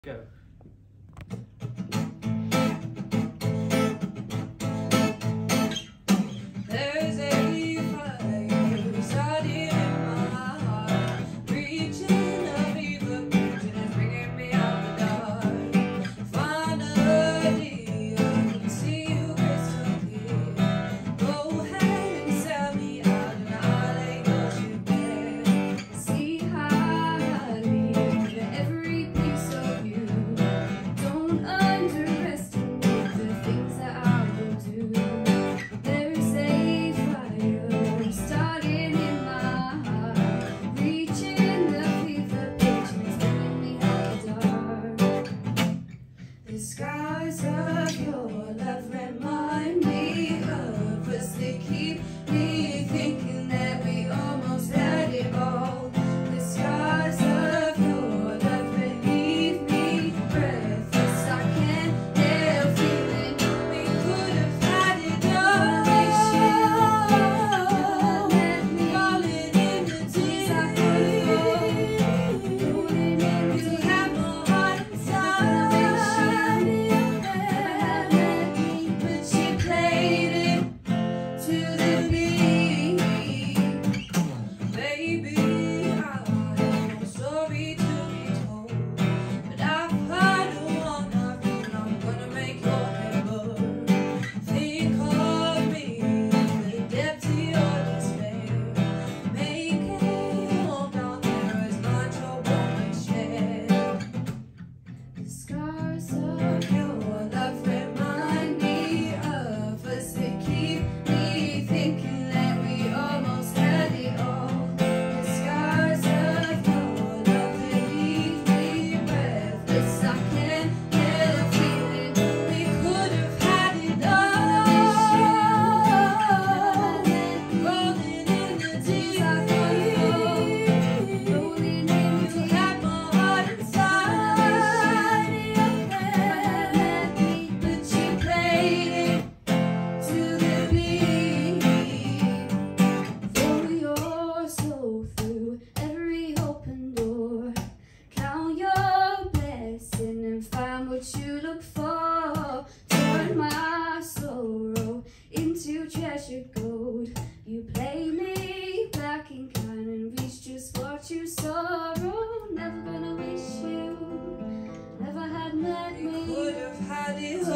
Go. There's a fire starting in my heart, reaching a fever pitch and bringing me out the dark. Finally, I can see you crystal clear. Go ahead and sell me out, and I'll lay you bare. See how I live in every piece of you. Don't underestimate the things that I will do. There's a fire starting in my heart, reaching the fever pitch and turning me out the dark. The skies of your love remind me of us. They keep me thinking that we almost had it all. The skies of your love leave me breathless. I can't help feeling we could have had it all. Falling in the deep, you have my heart inside, but you played it to the beat. Baby, I have no story to be told, but I've heard one of you, and I'm gonna make your head burn. Think of me in the depths of your despair. Make it home down there as much or won't share. The scars of your love remind me of us. They keep me thinking that we almost had it all. The scars of your love leave me breathless. I can't help feeling we could have had it all. Rolling in the deep, you have my heart inside, but you played it to the beat. Throw your soul through every open door. Count your blessing and find what you look for. Turn my sorrow into treasured gold. You play me black and kind and reach just what you sorrow. Never gonna wish you never had met me. Could have had it